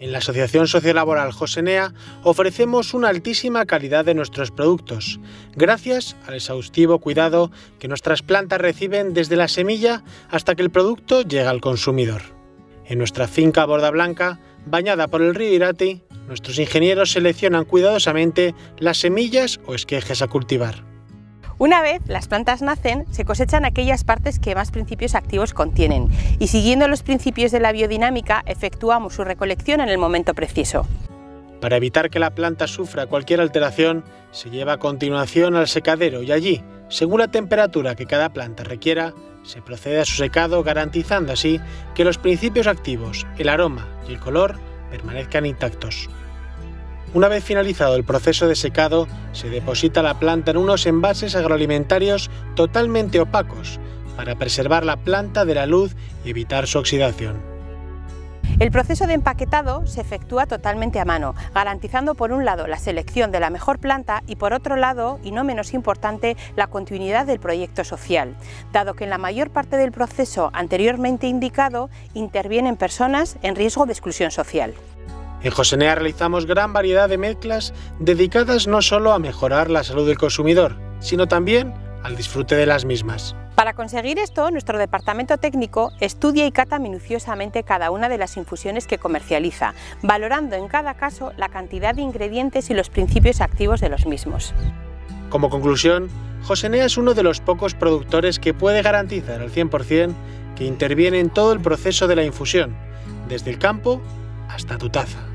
En la Asociación Sociolaboral Josenea ofrecemos una altísima calidad de nuestros productos, gracias al exhaustivo cuidado que nuestras plantas reciben desde la semilla hasta que el producto llega al consumidor. En nuestra finca Borda Blanca, bañada por el río Irati, nuestros ingenieros seleccionan cuidadosamente las semillas o esquejes a cultivar. Una vez las plantas nacen, se cosechan aquellas partes que más principios activos contienen y, siguiendo los principios de la biodinámica, efectuamos su recolección en el momento preciso. Para evitar que la planta sufra cualquier alteración, se lleva a continuación al secadero y allí, según la temperatura que cada planta requiera, se procede a su secado, garantizando así que los principios activos, el aroma y el color permanezcan intactos. Una vez finalizado el proceso de secado, se deposita la planta en unos envases agroalimentarios totalmente opacos para preservar la planta de la luz y evitar su oxidación. El proceso de empaquetado se efectúa totalmente a mano, garantizando por un lado la selección de la mejor planta y por otro lado, y no menos importante, la continuidad del proyecto social, dado que en la mayor parte del proceso anteriormente indicado intervienen personas en riesgo de exclusión social. En Josenea realizamos gran variedad de mezclas dedicadas no solo a mejorar la salud del consumidor, sino también al disfrute de las mismas. Para conseguir esto, nuestro departamento técnico estudia y cata minuciosamente cada una de las infusiones que comercializa, valorando en cada caso la cantidad de ingredientes y los principios activos de los mismos. Como conclusión, Josenea es uno de los pocos productores que puede garantizar al 100% que interviene en todo el proceso de la infusión, desde el campo hasta tu taza.